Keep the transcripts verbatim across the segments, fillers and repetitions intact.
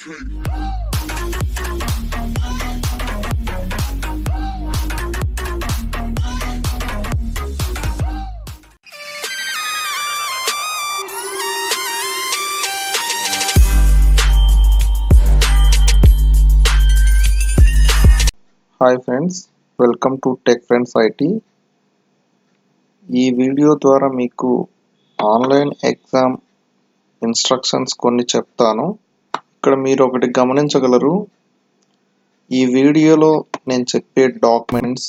Hi friends, welcome to tech friends IT. ఈ video ద్వారా మీకు ఆన్లైన్ ఎగ్జామ్ ఇన్స్ట్రక్షన్స్ కొన్ని చెప్తాను. ఇక్కడ మీరు ఒకటి గమనించగలరు. ఈ వీడియోలో నేను చెప్పే డాక్యుమెంట్స్,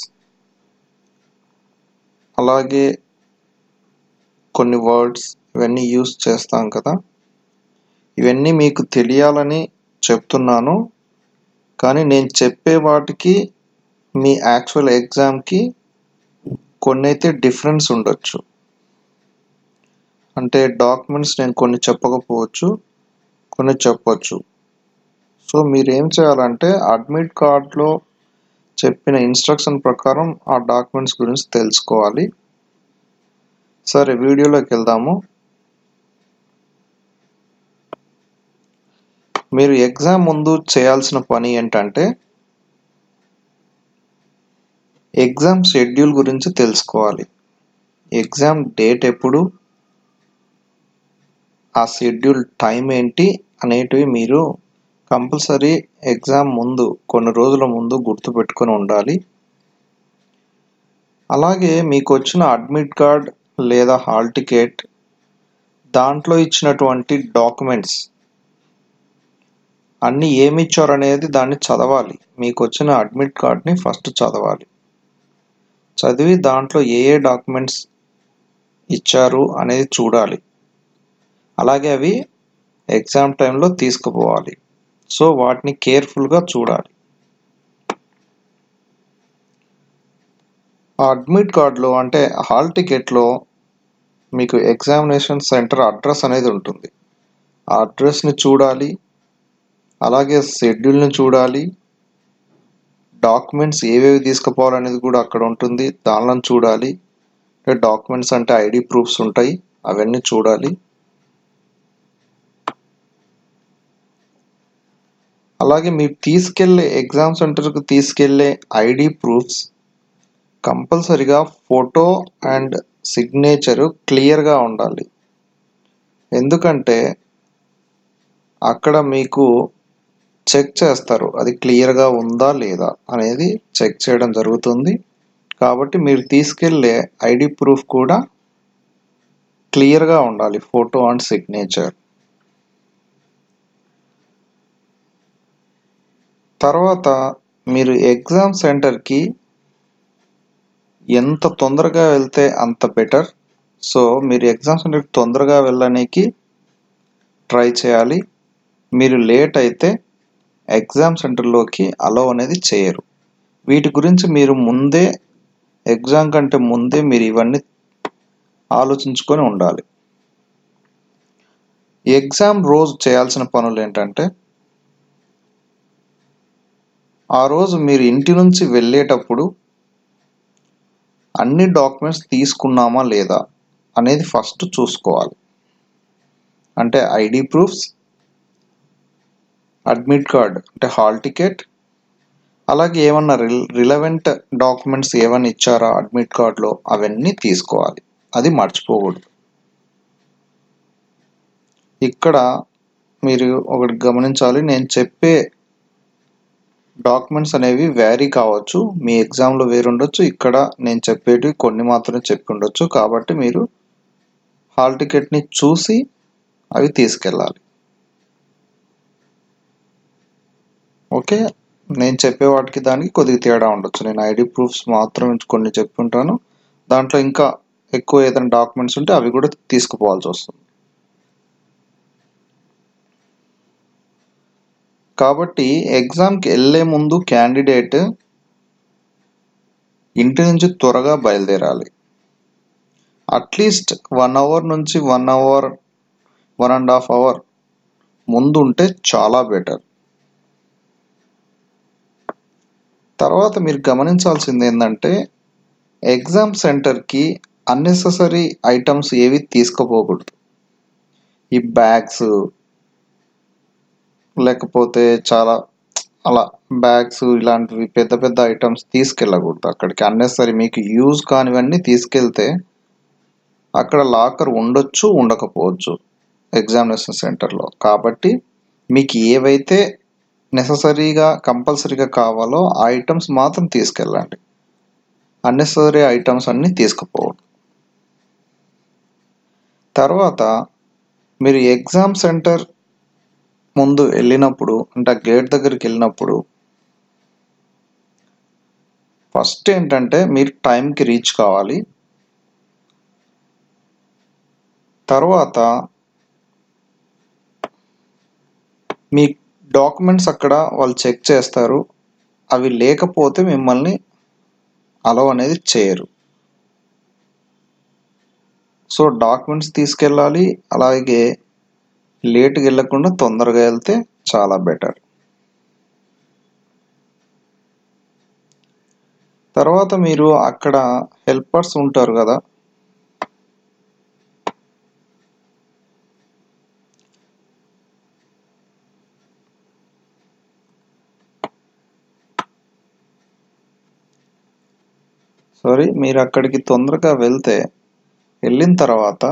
అలాగే కొన్ని వర్డ్స్ ఇవన్నీ యూస్ చేస్తాం కదా, ఇవన్నీ మీకు తెలియాలని చెప్తున్నాను. కానీ నేను చెప్పే వాటికి మీ యాక్చువల్ ఎగ్జామ్కి కొన్ని అయితే డిఫరెన్స్ ఉండొచ్చు. అంటే డాక్యుమెంట్స్ నేను కొన్ని చెప్పకపోవచ్చు, కొన్ని చెప్పొచ్చు. సో మీరు ఏం చేయాలంటే అడ్మిట్ కార్డ్లో చెప్పిన ఇన్స్ట్రక్షన్ ప్రకారం ఆ డాక్యుమెంట్స్ గురించి తెలుసుకోవాలి. సరే, వీడియోలోకి వెళ్దాము. మీరు ఎగ్జామ్ ముందు చేయాల్సిన పని ఏంటంటే ఎగ్జామ్ షెడ్యూల్ గురించి తెలుసుకోవాలి. ఎగ్జామ్ డేట్ ఎప్పుడు, ఆ షెడ్యూల్ టైం ఏంటి అనేటివి మీరు కంపల్సరీ ఎగ్జామ్ ముందు కొన్ని రోజుల ముందు గుర్తుపెట్టుకొని ఉండాలి. అలాగే మీకు వచ్చిన అడ్మిట్ కార్డ్ లేదా హాల్ టికెట్, దాంట్లో ఇచ్చినటువంటి డాక్యుమెంట్స్ అన్నీ ఏమి ఇచ్చారు అనేది దాన్ని చదవాలి. మీకు వచ్చిన అడ్మిట్ కార్డ్ని ఫస్ట్ చదవాలి. చదివి దాంట్లో ఏ ఏ డాక్యుమెంట్స్ ఇచ్చారు అనేది చూడాలి. అలాగే అవి ఎగ్జామ్ టైంలో తీసుకుపోవాలి. సో వాటిని కేర్ఫుల్గా చూడాలి. ఆ అడ్మిట్ కార్డులో అంటే హాల్ టికెట్లో మీకు ఎగ్జామినేషన్ సెంటర్ అడ్రస్ అనేది ఉంటుంది. ఆ అడ్రస్ని చూడాలి. అలాగే షెడ్యూల్ని చూడాలి. డాక్యుమెంట్స్ ఏవేవి తీసుకుపోవాలనేది కూడా అక్కడ ఉంటుంది, దానిలో చూడాలి. డాక్యుమెంట్స్ అంటే ఐడి ప్రూఫ్స్ ఉంటాయి, అవన్నీ చూడాలి. అలాగే మీరు తీసుకెళ్లే ఎగ్జామ్ సెంటర్కి తీసుకెళ్లే ఐడి ప్రూఫ్స్ కంపల్సరిగా ఫోటో అండ్ సిగ్నేచరు క్లియర్గా ఉండాలి. ఎందుకంటే అక్కడ మీకు చెక్ చేస్తారు, అది క్లియర్గా ఉందా లేదా అనేది చెక్ చేయడం జరుగుతుంది. కాబట్టి మీరు తీసుకెళ్లే ఐడి ప్రూఫ్ కూడా క్లియర్గా ఉండాలి, ఫోటో అండ్ సిగ్నేచర్. తర్వాత మీరు ఎగ్జామ్ సెంటర్కి ఎంత తొందరగా వెళ్తే అంత బెటర్. సో మీరు ఎగ్జామ్ సెంటర్కి తొందరగా వెళ్ళడానికి ట్రై చేయాలి. మీరు లేట్ అయితే ఎగ్జామ్ సెంటర్లోకి అలో అనేది చేయరు. వీటి గురించి మీరు ముందే, ఎగ్జామ్ కంటే ముందే మీరు ఇవన్నీ ఆలోచించుకొని ఉండాలి. ఎగ్జామ్ రోజు చేయాల్సిన పనులు ఏంటంటే, ఆ రోజు మీరు ఇంటి నుంచి వెళ్ళేటప్పుడు అన్ని డాక్యుమెంట్స్ తీసుకున్నామా లేదా అనేది ఫస్ట్ చూసుకోవాలి. అంటే ఐడి ప్రూఫ్స్, అడ్మిట్ కార్డ్ అంటే హాల్ టికెట్, అలాగే ఏమన్నా రిల్ రిలవెంట్ డాక్యుమెంట్స్ ఏమైనా ఇచ్చారా అడ్మిట్ కార్డ్లో, అవన్నీ తీసుకోవాలి. అది మర్చిపోకూడదు. ఇక్కడ మీరు ఒకటి గమనించాలి, నేను చెప్పే డాక్యుమెంట్స్ అనేవి వ్యారీ కావచ్చు. మీ ఎగ్జామ్లో వేరు ఉండొచ్చు, ఇక్కడ నేను చెప్పేటివి కొన్ని మాత్రమే చెప్పి ఉండొచ్చు. కాబట్టి మీరు హాల్ టికెట్ని చూసి అవి తీసుకెళ్ళాలి. ఓకే, నేను చెప్పే వాటికి దానికి కొద్దిగా తేడా ఉండొచ్చు. నేను ఐడి ప్రూఫ్స్ మాత్రం కొన్ని చెప్పి ఉంటాను. దాంట్లో ఇంకా ఎక్కువ ఏదైనా డాక్యుమెంట్స్ ఉంటే అవి కూడా తీసుకుపోవాల్సి వస్తుంది. కాబట్టి ఎగ్జామ్కి వెళ్ళే ముందు క్యాండిడేట్ ఇంటి నుంచి త్వరగా బయలుదేరాలి. అట్లీస్ట్ వన్ అవర్ నుంచి one hour one and half hour ముందు ఉంటే చాలా బెటర్. తర్వాత మీరు గమనించాల్సింది ఏంటంటే, ఎగ్జామ్ సెంటర్కి అన్నెసెసరీ ఐటమ్స్ ఏవి తీసుకుపోకూడదు. ఈ బ్యాగ్స్, లేకపోతే చాలా అలా బ్యాగ్స్ ఇలాంటివి పెద్ద పెద్ద ఐటమ్స్ తీసుకెళ్ళకూడదు అక్కడికి. అన్నెసరీ మీకు యూజ్ కానివన్నీ తీసుకెళ్తే అక్కడ లాకర్ ఉండొచ్చు, ఉండకపోవచ్చు ఎగ్జామినేషన్ సెంటర్లో. కాబట్టి మీకు ఏవైతే నెససరీగా కంపల్సరీగా కావాలో ఆ ఐటమ్స్ మాత్రం తీసుకెళ్ళండి. అన్నెసరీ ఐటమ్స్ అన్నీ తీసుకుపోవద్దు. తర్వాత మీరు ఎగ్జామ్ సెంటర్ ముందు వెళ్ళినప్పుడు, అంటే ఆ గేట్ దగ్గరికి వెళ్ళినప్పుడు ఫస్ట్ ఏంటంటే మీరు టైంకి రీచ్ కావాలి. తర్వాత మీ డాక్యుమెంట్స్ అక్కడ వాళ్ళు చెక్ చేస్తారు. అవి లేకపోతే మిమ్మల్ని అలౌ అనేది చేయరు. సో డాక్యుమెంట్స్ తీసుకెళ్ళాలి. అలాగే లేట్గా వెళ్ళకుండా తొందరగా వెళ్తే చాలా బెటర్. తర్వాత మీరు అక్కడ హెల్పర్స్ ఉంటారు కదా, సారీ మీరు అక్కడికి తొందరగా వెళ్తే వెళ్ళిన తర్వాత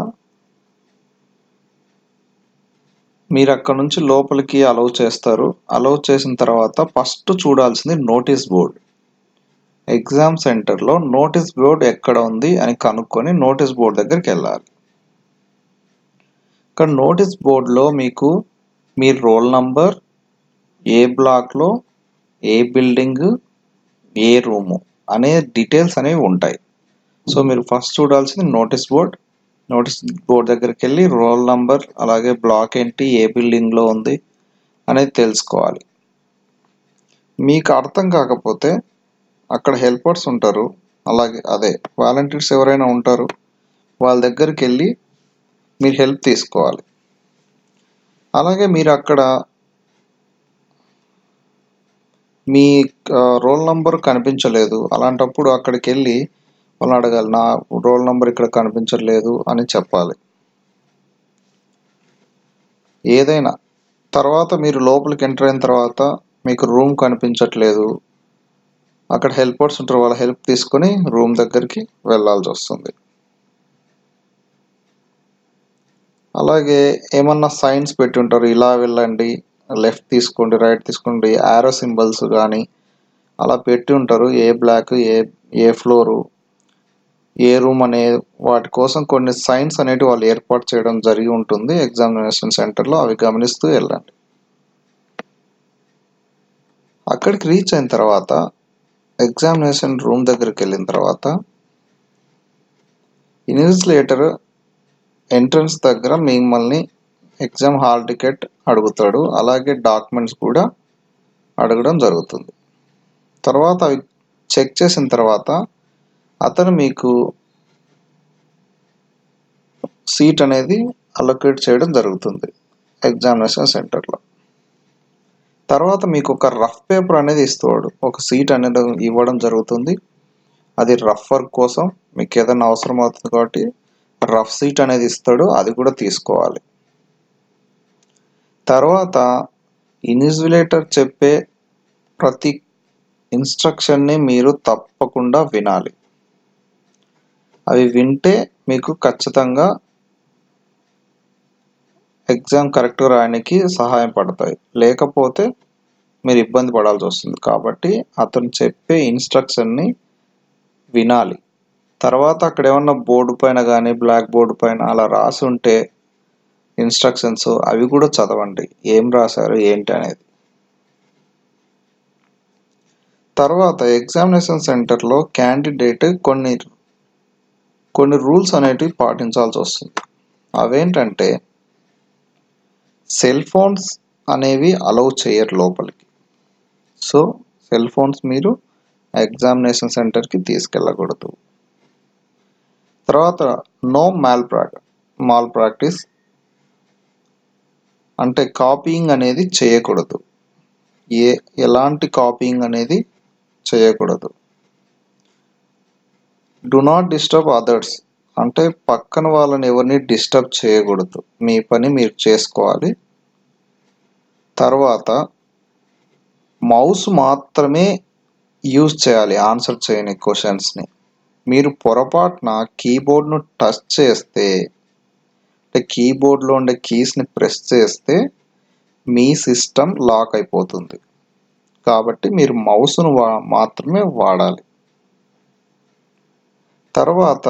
మీరు అక్కడ నుంచి లోపలికి అలౌ చేస్తారు. అలౌ చేసిన తర్వాత ఫస్ట్ చూడాల్సింది నోటీస్ బోర్డ్. ఎగ్జామ్ సెంటర్లో నోటీస్ బోర్డ్ ఎక్కడ ఉంది అని కనుక్కొని నోటీస్ బోర్డ్ దగ్గరికి వెళ్ళాలి. ఇక్కడ నోటీస్ బోర్డులో మీకు మీ రోల్ నంబర్, ఏ బ్లాక్లో, ఏ బిల్డింగ్, ఏ రూము అనే డీటెయిల్స్ అనేవి ఉంటాయి. సో మీరు ఫస్ట్ చూడాల్సింది నోటీస్ బోర్డ్. నోటీస్ బోర్డ్ దగ్గరికి వెళ్ళి రోల్ నంబర్, అలాగే బ్లాక్ ఏంటి, ఏ బిల్డింగ్లో ఉంది అనేది తెలుసుకోవాలి. మీకు అర్థం కాకపోతే అక్కడ హెల్పర్స్ ఉంటారు, అలాగే అదే వాలంటీర్స్ ఎవరైనా ఉంటారు, వాళ్ళ దగ్గరికి వెళ్ళి మీరు హెల్ప్ తీసుకోవాలి. అలాగే మీరు అక్కడ మీ రోల్ నంబర్ కనిపించలేదు, అలాంటప్పుడు అక్కడికి వెళ్ళి వాళ్ళని అడగాలి, నా రోల్ నంబర్ ఇక్కడ కనిపించట్లేదు అని చెప్పాలి ఏదైనా. తర్వాత మీరు లోపలికి ఎంటర్ అయిన తర్వాత మీకు రూమ్ కనిపించట్లేదు, అక్కడ హెల్పర్స్ ఉంటారు, వాళ్ళ హెల్ప్ తీసుకొని రూమ్ దగ్గరికి వెళ్ళాల్సి వస్తుంది. అలాగే ఏమన్నా సైన్స్ పెట్టి ఉంటారు, ఇలా వెళ్ళండి, లెఫ్ట్ తీసుకోండి, రైట్ తీసుకోండి, ఆరో సింబల్స్ కానీ అలా పెట్టి ఉంటారు. ఏ బ్లాక్, ఏ ఏ ఫ్లోరు, ఏ రూమ్ అనే వాటి కోసం కొన్ని సైన్స్ అనేవి వాళ్ళు ఏర్పాటు చేయడం జరిగి ఉంటుంది ఎగ్జామినేషన్ సెంటర్లో. అవి గమనిస్తూ వెళ్ళండి. అక్కడికి రీచ్ అయిన తర్వాత ఎగ్జామినేషన్ రూమ్ దగ్గరికి వెళ్ళిన తర్వాత ఇన్విజిలేటర్ ఎంట్రన్స్ దగ్గర మిమ్మల్ని ఎగ్జామ్ హాల్ టికెట్ అడుగుతాడు, అలాగే డాక్యుమెంట్స్ కూడా అడగడం జరుగుతుంది. తర్వాత అవి చెక్ చేసిన తర్వాత అతను మీకు సీట్ అనేది అలొకేట్ చేయడం జరుగుతుంది ఎగ్జామినేషన్ సెంటర్లో. తర్వాత మీకు ఒక రఫ్ పేపర్ అనేది ఇస్తాడు, ఒక సీట్ అనేది ఇవ్వడం జరుగుతుంది. అది రఫ్ వర్క్ కోసం మీకు ఏదైనా అవసరం అవుతుంది కాబట్టి రఫ్ సీట్ అనేది ఇస్తాడు, అది కూడా తీసుకోవాలి. తర్వాత ఇన్విజిలేటర్ చెప్పే ప్రతి ఇన్స్ట్రక్షన్ని మీరు తప్పకుండా వినాలి. అవి వింటే మీకు ఖచ్చితంగా ఎగ్జామ్ కరెక్ట్గా రాయడానికి సహాయం పడతాయి, లేకపోతే మీరు ఇబ్బంది పడాల్సి వస్తుంది. కాబట్టి అతను చెప్పే ఇన్స్ట్రక్షన్ని వినాలి. తర్వాత అక్కడ ఏమన్నా బోర్డు పైన కానీ బ్లాక్ బోర్డు పైన అలా రాసి ఉంటే ఇన్స్ట్రక్షన్స్, అవి కూడా చదవండి, ఏం రాశారు ఏంటి అనేది. తర్వాత ఎగ్జామినేషన్ సెంటర్లో క్యాండిడేట్ కొన్ని కొన్ని రూల్స్ అనేటివి పాటించాల్సి వస్తుంది. అవేంటంటే సెల్ ఫోన్స్ అనేవి అలౌ చేయరు లోపలికి. సో సెల్ ఫోన్స్ మీరు ఎగ్జామినేషన్ సెంటర్కి తీసుకెళ్ళకూడదు. తర్వాత no mal prac malpractice అంటే కాపీయింగ్ అనేది చేయకూడదు. ఏ ఎలాంటి కాపీయింగ్ అనేది చేయకూడదు. డు నాట్ డిస్టర్బ్ అదర్స్ అంటే పక్కన వాళ్ళని ఎవరిని డిస్టర్బ్ చేయకూడదు, మీ పని మీరు చేసుకోవాలి. తర్వాత మౌస్ మాత్రమే యూజ్ చేయాలి ఆన్సర్ చేయని క్వశ్చన్స్ని. మీరు పొరపాటున కీబోర్డ్ను టచ్ చేస్తే అంటే కీబోర్డ్లో ఉండే కీస్ని ప్రెస్ చేస్తే మీ సిస్టమ్ లాక్ అయిపోతుంది. కాబట్టి మీరు మౌస్ను వా మాత్రమే వాడాలి. తర్వాత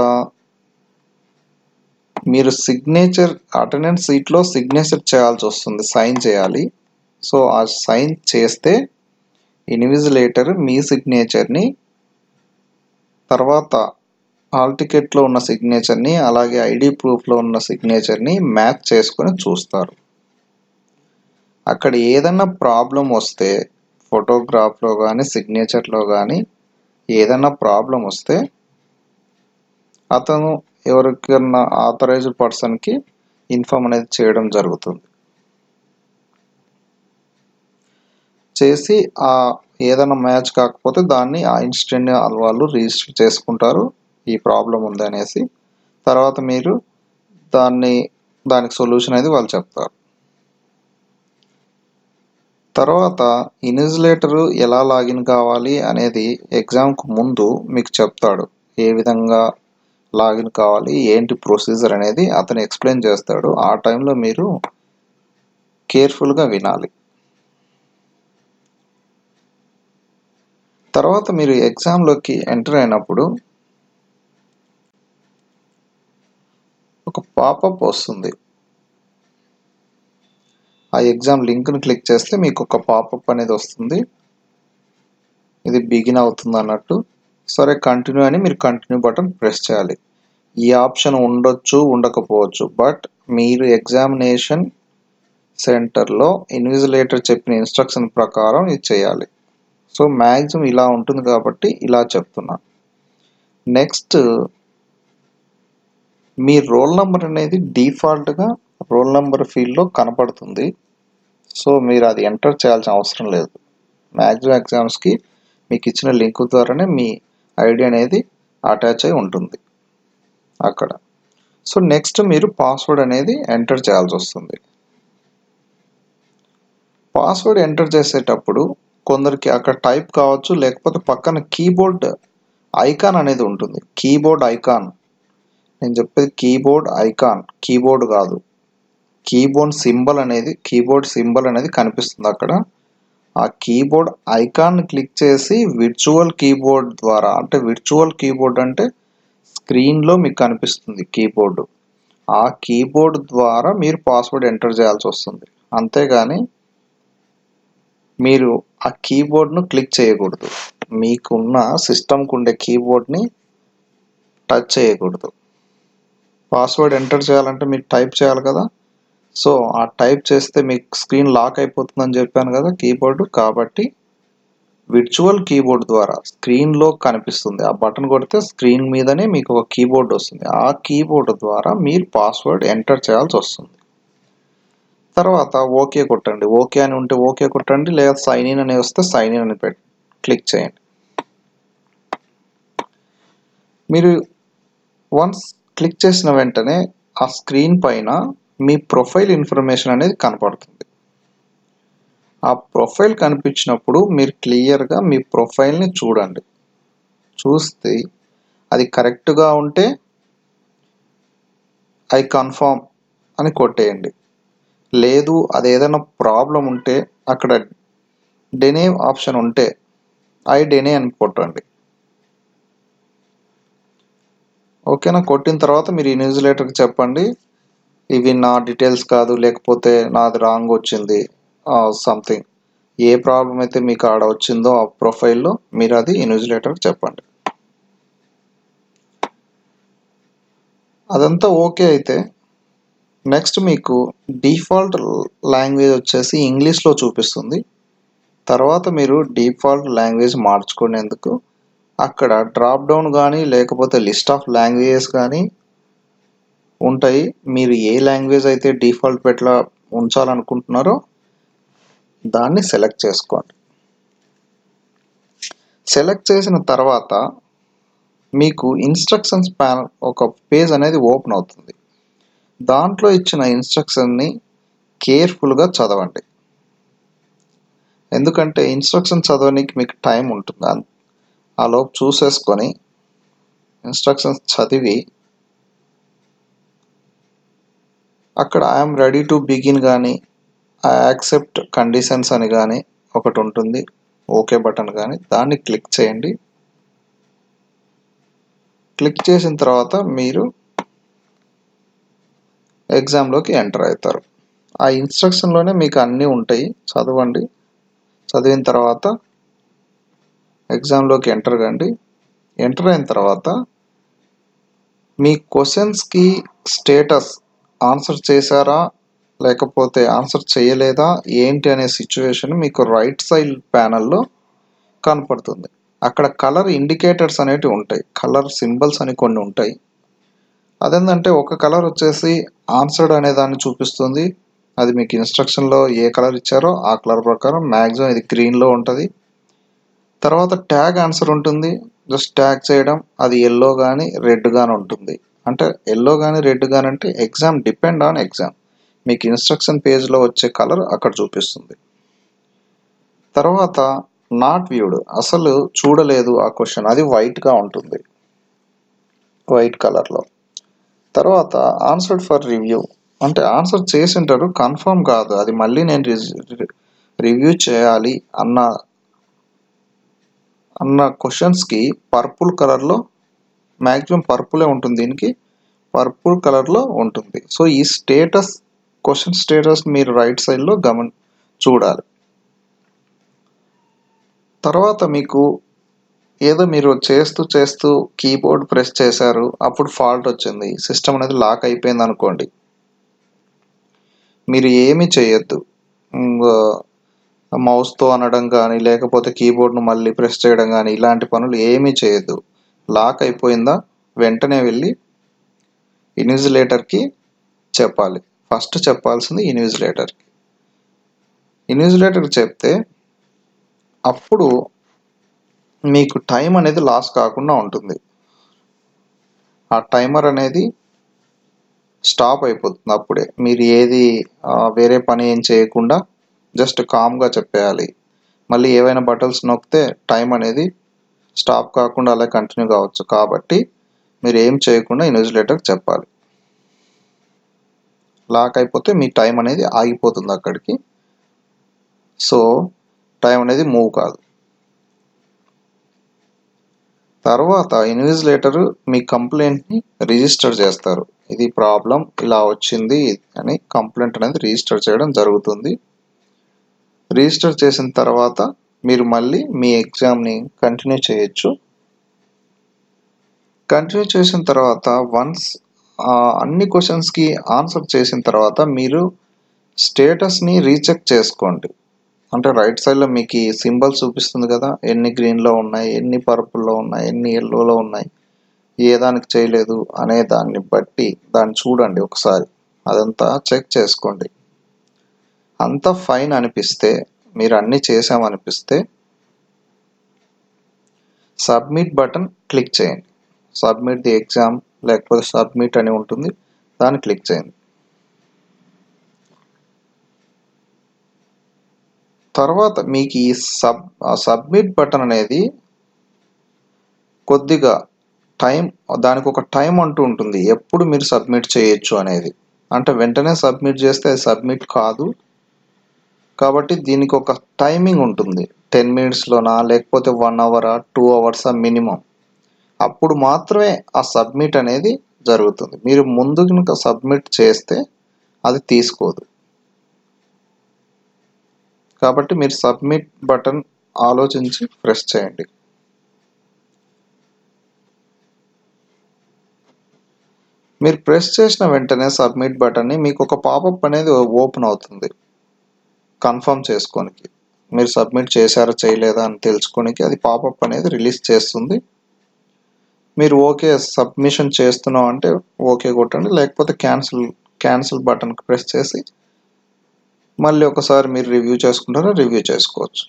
మీరు సిగ్నేచర్ అటెండెన్స్ షీట్లో సిగ్నేచర్ చేయాల్సి వస్తుంది, సైన్ చేయాలి. సో ఆ సైన్ చేస్తే ఇన్విజిలేటర్ మీ సిగ్నేచర్ని తర్వాత హాల్ టికెట్లో ఉన్న సిగ్నేచర్ని అలాగే ఐడి ప్రూఫ్లో ఉన్న సిగ్నేచర్ని మ్యాచ్ చేసుకొని చూస్తారు. అక్కడ ఏదన్నా ప్రాబ్లం వస్తే ఫోటోగ్రాఫ్లో కానీ సిగ్నేచర్లో కానీ ఏదన్నా ప్రాబ్లం వస్తే అతను ఎవరికన్నా ఆథరైజ్డ్ పర్సన్కి ఇన్ఫామ్ అనేది చేయడం జరుగుతుంది. చేసి ఆ ఏదైనా మ్యాచ్ కాకపోతే దాన్ని ఆ ఇన్స్టెంట్ వాళ్ళు రిజిస్టర్ చేసుకుంటారు ఈ ప్రాబ్లం ఉంది అనేసి. తర్వాత మీరు దాన్ని దానికి సొల్యూషన్ అనేది వాళ్ళు చెప్తారు. తర్వాత ఇన్విజిలేటర్ ఎలా లాగిన్ కావాలి అనేది ఎగ్జామ్కు ముందు మీకు చెప్తాడు. ఏ విధంగా లాగిన్ కావాలి ఏంటి ప్రొసీజర్ అనేది అతను ఎక్స్ప్లెయిన్ చేస్తాడు. ఆ టైంలో మీరు కేర్ఫుల్గా వినాలి. తర్వాత మీరు ఎగ్జామ్లోకి ఎంటర్ అయినప్పుడు ఒక పాపప్ వస్తుంది. ఆ ఎగ్జామ్ లింక్ని క్లిక్ చేస్తే మీకు ఒక పాపప్ అనేది వస్తుంది. ఇది బిగిన్ అవుతుంది అన్నట్టు. సరే కంటిన్యూ అని మీరు కంటిన్యూ బటన్ ప్రెస్ చేయాలి. ఈ ఆప్షన్ ఉండొచ్చు ఉండకపోవచ్చు, బట్ మీరు ఎగ్జామినేషన్ సెంటర్లో ఇన్విజిలేటర్ చెప్పిన ఇన్స్ట్రక్షన్ ప్రకారం ఇది చేయాలి. సో మ్యాక్సిమం ఇలా ఉంటుంది కాబట్టి ఇలా చెప్తున్నా. నెక్స్ట్ మీ రోల్ నెంబర్ అనేది డిఫాల్ట్గా రోల్ నెంబర్ ఫీల్డ్లో కనపడుతుంది. సో మీరు అది ఎంటర్ చేయాల్సిన అవసరం లేదు. మ్యాక్సిమం ఎగ్జామ్స్కి మీకు ఇచ్చిన లింక్ ద్వారానే మీ ఐడి అనేది అటాచ్ అయి ఉంటుంది అక్కడ. సో నెక్స్ట్ మీరు పాస్వర్డ్ అనేది ఎంటర్ చేయాల్సి వస్తుంది. పాస్వర్డ్ ఎంటర్ చేసేటప్పుడు కొందరికి అక్కడ టైప్ కావచ్చు, లేకపోతే పక్కన కీబోర్డ్ ఐకాన్ అనేది ఉంటుంది. కీబోర్డ్ ఐకాన్, నేను చెప్పేది కీబోర్డ్ ఐకాన్, కీబోర్డ్ కాదు. కీబోర్డ్ సింబల్ అనేది కీబోర్డ్ సింబల్ అనేది కనిపిస్తుంది అక్కడ. ఆ కీబోర్డ్ ఐకాన్ క్లిక్ చేసి విర్చువల్ కీబోర్డ్ ద్వారా, అంటే విర్చువల్ కీబోర్డ్ అంటే స్క్రీన్లో మీకు కనిపిస్తుంది కీబోర్డు, ఆ కీబోర్డ్ ద్వారా మీరు పాస్వర్డ్ ఎంటర్ చేయాల్సి వస్తుంది. అంతేగాని మీరు ఆ కీబోర్డ్ను క్లిక్ చేయకూడదు. మీకున్న సిస్టమ్కి ఉండే కీబోర్డ్ని టచ్ చేయకూడదు. పాస్వర్డ్ ఎంటర్ చేయాలంటే మీరు టైప్ చేయాలి కదా. సో ఆ టైప్ చేస్తే మీకు స్క్రీన్ లాక్ అయిపోతుందని చెప్పాను కదా కీబోర్డు. కాబట్టి విర్చువల్ కీబోర్డ్ ద్వారా స్క్రీన్లో కనిపిస్తుంది, ఆ బటన్ కొడితే స్క్రీన్ మీదనే మీకు ఒక కీబోర్డ్ వస్తుంది. ఆ కీబోర్డ్ ద్వారా మీరు పాస్వర్డ్ ఎంటర్ చేయాల్సి వస్తుంది. తర్వాత ఓకే కొట్టండి. ఓకే అని ఉంటే ఓకే కొట్టండి, లేదా సైన్ ఇన్ అని వస్తే సైన్ ఇన్ అని పెట్టి క్లిక్ చేయండి. మీరు వన్స్ క్లిక్ చేసిన వెంటనే ఆ స్క్రీన్ పైన మీ ప్రొఫైల్ ఇన్ఫర్మేషన్ అనేది కనపడుతుంది. ఆ ప్రొఫైల్ కనిపించినప్పుడు మీరు క్లియర్గా మీ ప్రొఫైల్ని చూడండి. చూస్తే అది కరెక్ట్గా ఉంటే ఐ కన్ఫర్మ్ అని కొట్టేయండి. లేదు అది ఏదైనా ప్రాబ్లం ఉంటే అక్కడ డెనే ఆప్షన్ ఉంటే ఐ డెనే అని కొట్టండి. ఓకేనా. కొట్టిన తర్వాత మీరు ఇన్విజిలేటర్కి చెప్పండి, ఇవి నా డీటెయిల్స్ కాదు, లేకపోతే నాది రాంగ్ వచ్చింది, సంథింగ్ ఏ ప్రాబ్లం అయితే మీకు ఆడ వచ్చిందో ఆ ప్రొఫైల్లో మీరు అది ఇన్విజిలేటర్కి చెప్పండి. అదంతా ఓకే అయితే నెక్స్ట్ మీకు డిఫాల్ట్ లాంగ్వేజ్ వచ్చేసి ఇంగ్లీష్లో చూపిస్తుంది. తర్వాత మీరు డిఫాల్ట్ లాంగ్వేజ్ మార్చుకునేందుకు అక్కడ డ్రాప్ డౌన్ కానీ లేకపోతే లిస్ట్ ఆఫ్ లాంగ్వేజెస్ కానీ ఉంటాయి. మీరు ఏ లాంగ్వేజ్ అయితే డిఫాల్ట్ పెట్లా ఉంచాలనుకుంటున్నారో దాన్ని సెలెక్ట్ చేసుకోండి. సెలెక్ట్ చేసిన తర్వాత మీకు ఇన్స్ట్రక్షన్స్ ప్యానల్ ఒక పేజ్ అనేది ఓపెన్ అవుతుంది. దాంట్లో ఇచ్చిన ఇన్స్ట్రక్షన్ని కేర్ఫుల్గా చదవండి. ఎందుకంటే ఇన్స్ట్రక్షన్ చదవడానికి మీకు టైం ఉంటుంది. ఆ లోపు చూసేసుకొని ఇన్స్ట్రక్షన్స్ చదివి అక్కడ ఐఎమ్ రెడీ టు బిగిన్ కానీ ఐ యాక్సెప్ట్ కండిషన్స్ అని కానీ ఒకటి ఉంటుంది, ఓకే బటన్ కానీ, దాన్ని క్లిక్ చేయండి. క్లిక్ చేసిన తర్వాత మీరు ఎగ్జామ్లోకి ఎంటర్ అవుతారు. ఆ ఇన్స్ట్రక్షన్లోనే మీకు అన్నీ ఉంటాయి, చదవండి. చదివిన తర్వాత ఎగ్జామ్లోకి ఎంటర్ కండి. ఎంటర్ అయిన తర్వాత మీ క్వశ్చన్స్కి స్టేటస్ ఆన్సర్ చేశారా లేకపోతే ఆన్సర్ చేయలేదా ఏంటి అనే సిచ్యువేషన్ మీకు రైట్ సైడ్ ప్యానల్లో కనపడుతుంది. అక్కడ కలర్ ఇండికేటర్స్ అనేటివి ఉంటాయి, కలర్ సింబల్స్ అని కొన్ని ఉంటాయి. అదేంటంటే ఒక కలర్ వచ్చేసి ఆన్సర్డ్ అనే దాన్ని చూపిస్తుంది. అది మీకు ఇన్స్ట్రక్షన్లో ఏ కలర్ ఇచ్చారో ఆ కలర్ ప్రకారం మ్యాక్సిమం ఇది గ్రీన్లో ఉంటుంది. తర్వాత ట్యాగ్ ఆన్సర్ ఉంటుంది, జస్ట్ ట్యాగ్ చేయడం. అది ఎల్లో కానీ రెడ్ కానీ ఉంటుంది. అంటే ఎల్లో కానీ రెడ్ కానీ అంటే ఎగ్జామ్ డిపెండ్ ఆన్ ఎగ్జామ్. మీకు ఇన్స్ట్రక్షన్ పేజ్లో వచ్చే కలర్ అక్కడ చూపిస్తుంది. తర్వాత నాట్ వ్యూడ్, అసలు చూడలేదు ఆ క్వశ్చన్, అది వైట్గా ఉంటుంది, వైట్ కలర్లో. తర్వాత ఆన్సర్డ్ ఫర్ రివ్యూ, అంటే ఆన్సర్ చేసి ఉంటారు, కన్ఫర్మ్ కాదు, అది మళ్ళీ నేను రివ్యూ చేయాలి అన్న అన్న క్వశ్చన్స్కి పర్పుల్ కలర్లో, మ్యాక్సిమం పర్పులే ఉంటుంది, దీనికి పర్పుల్ కలర్లో ఉంటుంది. సో ఈ స్టేటస్, క్వశ్చన్ స్టేటస్ మీరు రైట్ సైడ్లో గమన చూడాలి. తర్వాత మీకు ఏదో మీరు చేస్తూ చేస్తూ కీబోర్డ్ ప్రెస్ చేశారు, అప్పుడు ఫాల్ట్ వచ్చింది, సిస్టమ్ అనేది లాక్ అయిపోయింది అనుకోండి. మీరు ఏమీ చేయొద్దు, మౌస్తో అనడం కానీ లేకపోతే కీబోర్డ్ను మళ్ళీ ప్రెస్ చేయడం కానీ ఇలాంటి పనులు ఏమీ చేయొద్దు. లాక్ అయిపోయిందా వెంటనే వెళ్ళి ఇన్విజిలేటర్కి చెప్పాలి. ఫస్ట్ చెప్పాల్సింది ఇన్విజిలేటర్కి. ఇన్విజిలేటర్కి చెప్తే అప్పుడు మీకు టైం అనేది లాస్ కాకుండా ఉంటుంది. ఆ టైమర్ అనేది స్టాప్ అయిపోతుంది. అప్పుడే మీరు ఏది వేరే పని ఏం చేయకుండా జస్ట్ కామ్గా చెప్పేయాలి. మళ్ళీ ఏవైనా బటన్స్ నొక్కితే టైం అనేది స్టాప్ కాకుండా అలా కంటిన్యూ కావచ్చు. కాబట్టి మీరు ఏం చేయకుండా ఇన్విజిలేటర్కి చెప్పాలి. లాక్ అయిపోతే మీ టైం అనేది ఆగిపోతుంది అక్కడికి. సో టైం అనేది మూవ్ కాదు. తర్వాత ఇన్విజిలేటర్ మీ కంప్లైంట్ని రిజిస్టర్ చేస్తారు. ఇది ప్రాబ్లం ఇలా వచ్చింది అని కంప్లైంట్ అనేది రిజిస్టర్ చేయడం జరుగుతుంది. రిజిస్టర్ చేసిన తర్వాత మీరు మళ్ళీ మీ ఎగ్జామ్ని కంటిన్యూ చేయొచ్చు. కంటిన్యూ చేసిన తర్వాత వన్స్ అన్ని క్వశ్చన్స్కి ఆన్సర్ చేసిన తర్వాత మీరు స్టేటస్ని రీచెక్ చేసుకోండి. అంటే రైట్ సైడ్లో మీకు ఈ సింబల్ చూపిస్తుంది కదా, ఎన్ని గ్రీన్లో ఉన్నాయి, ఎన్ని పర్పుల్లో ఉన్నాయి, ఎన్ని ఎల్లోలో ఉన్నాయి, ఏ దానికి చేయలేదు అనే దాన్ని బట్టి దాన్ని చూడండి ఒకసారి, అదంతా చెక్ చేసుకోండి. అంతా ఫైన్ అనిపిస్తే, మీరు అన్నీ చేసామనిపిస్తే సబ్మిట్ బటన్ క్లిక్ చేయండి. సబ్మిట్ ది ఎగ్జామ్ లేకపోతే సబ్మిట్ అని ఉంటుంది, దాన్ని క్లిక్ చేయండి. తర్వాత మీకు ఈ సబ్ సబ్మిట్ బటన్ అనేది కొద్దిగా టైం, దానికి ఒక టైం అంటూ ఉంటుంది ఎప్పుడు మీరు సబ్మిట్ చేయొచ్చు అనేది. అంటే వెంటనే సబ్మిట్ చేస్తే అది సబ్మిట్ కాదు. కాబట్టి దీనికి ఒక టైమింగ్ ఉంటుంది, టెన్ మినిట్స్లోనా లేకపోతే వన్ అవరా టూ అవర్సా మినిమం. అప్పుడు మాత్రమే ఆ సబ్మిట్ అనేది జరుగుతుంది. మీరు ముందు కనుక సబ్మిట్ చేస్తే అది తీసుకోదు. కాబట్టి మీరు సబ్మిట్ బటన్ ఆలోచించి ప్రెస్ చేయండి. మీరు ప్రెస్ చేసిన వెంటనే సబ్మిట్ బటన్ని మీకు ఒక పాపప్ అనేది ఓపెన్ అవుతుంది. కన్ఫర్మ్ చేసుకోనికి, మీరు సబ్మిట్ చేశారా చేయలేదా అని తెలుసుకోనికి అది పాపప్ అనేది రిలీజ్ చేస్తుంది. మీరు ఓకే సబ్మిషన్ చేస్తున్నాం అంటే ఓకే కొట్టండి, లేకపోతే క్యాన్సిల్ క్యాన్సిల్ బటన్కి ప్రెస్ చేసి మళ్ళీ ఒకసారి మీరు రివ్యూ చేసుకుంటారో రివ్యూ చేసుకోవచ్చు.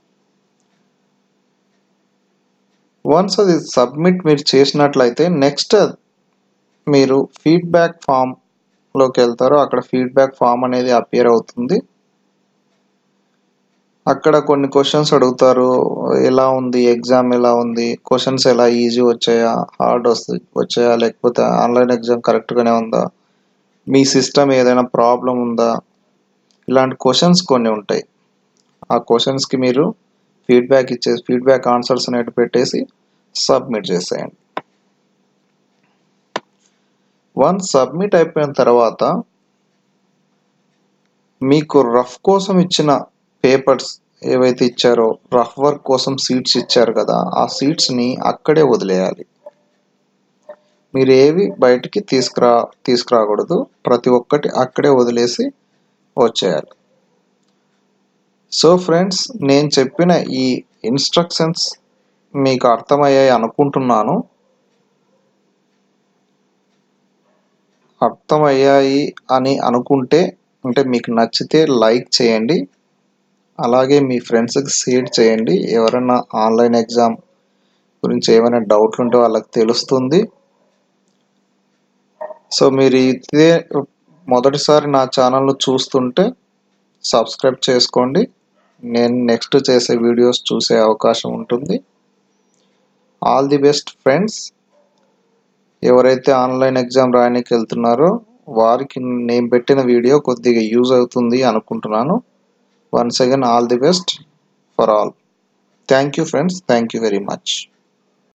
వన్స్ అది సబ్మిట్ మీరు చేసినట్లయితే నెక్స్ట్ మీరు ఫీడ్బ్యాక్ ఫామ్లోకి వెళ్తారో అక్కడ ఫీడ్బ్యాక్ ఫామ్ అనేది అపియర్ అవుతుంది. అక్కడ కొన్ని క్వశ్చన్స్ అడుగుతారు. ఎలా ఉంది ఎగ్జామ్, ఎలా ఉంది, క్వశ్చన్స్ ఎలా ఈజీ వచ్చాయా, హార్డ్ వస్తాయి వచ్చాయా, లేకపోతే ఆన్లైన్ ఎగ్జామ్ కరెక్ట్గానే ఉందా, మీ సిస్టమ్ ఏదైనా ప్రాబ్లం ఉందా, ఇలాంటి క్వశ్చన్స్ కొన్ని ఉంటాయి. ఆ క్వశ్చన్స్కి మీరు ఫీడ్బ్యాక్ ఇచ్చేసి ఫీడ్బ్యాక్ ఆన్సర్స్ అనేవి పెట్టేసి సబ్మిట్ చేసేయండి. వన్స్ సబ్మిట్ అయిపోయిన తర్వాత మీకు రఫ్ కోసం ఇచ్చిన పేపర్స్ ఏవైతే ఇచ్చారో, రఫ్ వర్క్ కోసం సీట్స్ ఇచ్చారు కదా, ఆ సీట్స్ని అక్కడే వదిలేయాలి. మీరు ఏవి బయటికి తీసుకురా తీసుకురాకూడదు ప్రతి ఒక్కటి అక్కడే వదిలేసి వచ్చేయాలి. సో ఫ్రెండ్స్, నేను చెప్పిన ఈ ఇన్స్ట్రక్షన్స్ మీకు అర్థమయ్యాయి అనుకుంటున్నాను. అర్థమయ్యాయి అని అనుకుంటే, అంటే మీకు నచ్చితే లైక్ చేయండి, అలాగే మీ ఫ్రెండ్స్కి షేర్ చేయండి. ఎవరైనా ఆన్లైన్ ఎగ్జామ్ గురించి ఏమైనా డౌట్లు ఉంటే వాళ్ళకి తెలుస్తుంది. సో మీరు ఇదే మొదటిసారి నా ఛానల్ను చూస్తుంటే సబ్స్క్రైబ్ చేసుకోండి. నేను నెక్స్ట్ చేసే వీడియోస్ చూసే అవకాశం ఉంటుంది. All the best friends. ఎవరైతే ఆన్లైన్ ఎగ్జామ్ రాయడానికి వెళ్తున్నారో వారికి నేను పెట్టిన వీడియో కొద్దిగా యూజ్ అవుతుంది అనుకుంటున్నాను. Once again all the best for all. Thank you friends. Thank you very much.